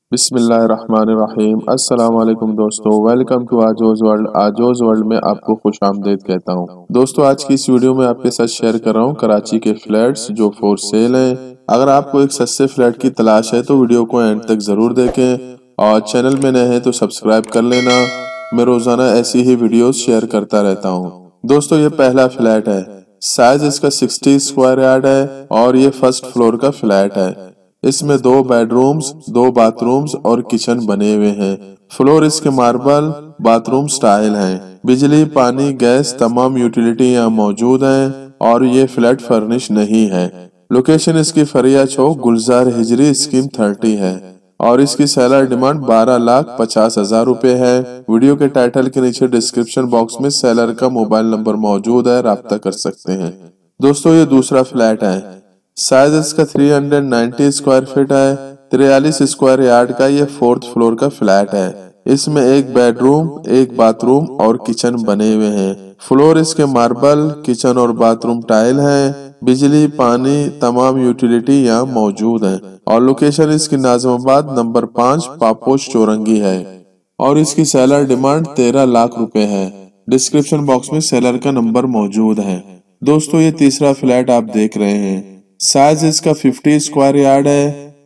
بسم اللہ الرحمن الرحیم۔ السلام علیکم دوستو، welcome to Aajoz world. Aajoz world میں آپ کو خوش آمدید کہتا ہوں۔ دوستو آج کی اس ویڈیو میں آپ کے ساتھ شیئر کر رہا ہوں کراچی کے فلیٹس جو فور سیل ہیں۔ اگر آپ کو ایک سستے فلیٹ کی تلاش ہے تو ویڈیو کو اینڈ تک ضرور دیکھیں، اور چینل میں نئے ہیں تو سبسکرائب کر لینا۔ میں روزانہ ایسی ہی ویڈیوز شیئر کرتا رہتا ہوں۔ دوستو یہ پہلا فلیٹ ہے، سائز اس کا 60 اسکوائر یارڈ ہے اور یہ فرسٹ فلور کا فلیٹ ہے۔ اس میں 2 بیڈ رومز، 2 باتھ رومز اور کچن بنے ہوئے ہیں۔ فلور اس کے ماربل، باتھ روم سٹائل ہیں۔ بجلی، پانی، گیس تمام یوٹیلیٹی یہاں موجود ہیں اور یہ فلیٹ فرنش نہیں ہے۔ لوکیشن اس کی فریہ چوک، گلزار ہجری، اسکیم 30 ہے اور اس کی سیلر ڈیمانڈ 12,50,000 روپے ہے۔ ویڈیو کے ٹائٹل کے نیچے ڈسکرپشن باکس میں سیلر کا موبائل نمبر موجود ہے، رابطہ کر سکتے ہیں۔ دوستو یہ دوسرا فلیٹ ہے، سائز اس کا 390 اسکوائر فٹ ہے، 43 اسکوائر یارڈ کا یہ 4th فلور کا فلیٹ ہے۔ اس میں 1 بیڈ روم، 1 باتھ روم اور کچن بنے ہوئے ہیں۔ فلور اس کے ماربل، کچن اور باتھ روم ٹائل ہیں۔ بجلی، پانی تمام یوٹیلیٹی یہاں موجود ہیں اور لوکیشن اس کی ناظم آباد نمبر 5 پاپوش چورنگی ہے اور اس کی سیلر ڈیمانڈ 13 لاکھ روپے ہے۔ ڈسکرپشن باکس میں سیلر کا نمبر موجود ہے۔ دوستو یہ تیسرا فلیٹ آپ دیکھ رہے ہیں، سائز اس کا 50 اسکوائر یارڈ ہے،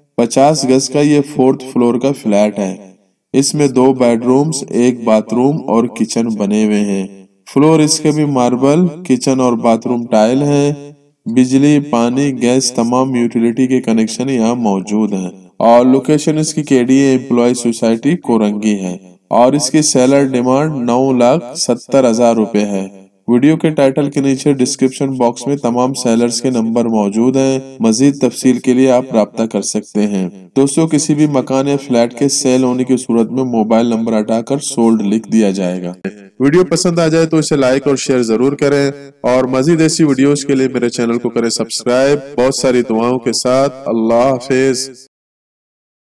50 گز کا یہ 4th فلور کا فلیٹ ہے۔ اس میں 2 بیڈ رومز، 1 باتھ روم اور کچن بنے ہوئے ہیں۔ فلور اس کے بھی ماربل، کچن اور باتھ روم ٹائل ہیں۔ بجلی، پانی، گیس تمام یوٹیلیٹی کے کنیکشن یہاں موجود ہیں اور لوکیشن اس کی KDA امپلائی سوسائٹی کورنگی ہے اور اس کی سیلر ڈیمانڈ 9,70,000 روپے ہے۔ ویڈیو کے ٹائٹل کے نیچے ڈسکرپشن باکس میں تمام سیلرز کے نمبر موجود ہیں، مزید تفصیل کے لیے آپ رابطہ کر سکتے ہیں۔ دوستو کسی بھی مکان یا فلیٹ کے سیل ہونے کی صورت میں موبائل نمبر ہٹا کر سولڈ لکھ دیا جائے گا۔ ویڈیو پسند آ جائے تو اسے لائک اور شیئر ضرور کریں اور مزید ایسی ویڈیوز کے لیے میرے چینل کو کریں سبسکرائب۔ بہت ساری دعاؤں کے ساتھ، اللہ حافظ۔